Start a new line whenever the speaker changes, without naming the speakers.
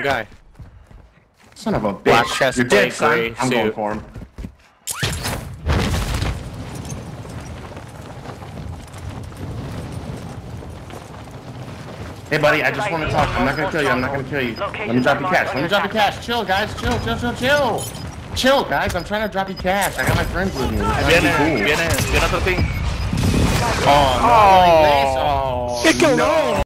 guy.
Son of a bitch.
Black chest
You're dead,
plate,
son.
gray
I'm going
suit.
for him. Hey, buddy, I just want to talk. I'm not gonna kill you. I'm not gonna kill you. Let me drop you cash. Let me drop you cash. Chill, guys. Chill, chill, chill, chill. Chill, guys. I'm trying to drop you cash. I got my friends with me.
Viene otro team.
Oh, no. Oh, no.